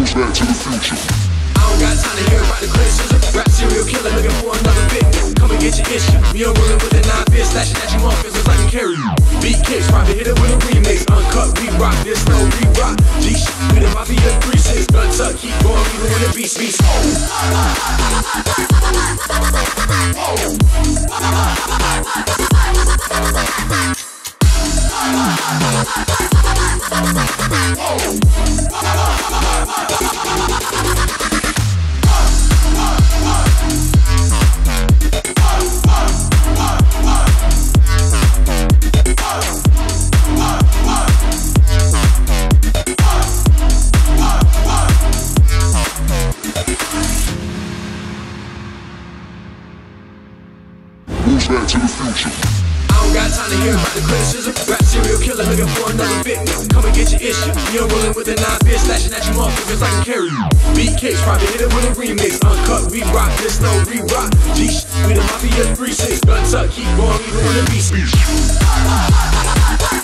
Moves back to the future. I don't got time to hear about the criticism. Rap serial killer looking for another victim. Come and get your issue. Me and rolling with a 9-fist, slashing at you motherfuckers just like you carry you. Beat kicks, probably hit it with a remix. Uncut, we rock, this no re-rock. G-shit, we the mafia 3-6. Gun tuck, keep going, even when the beast beats. Moves back to the future. I don't got time to hear about the criticism. Rap serial killer looking for another victim. Come and get your issue. Me and rolling with a 9-fist, slashing at you motherfuckers like you carry you. Beat kicks, probably hit it with a remix. Uncut, we rock, this no re-rock. G-shit, we the mafia 3-6. Gun tuck, keep going, even when the beast beats.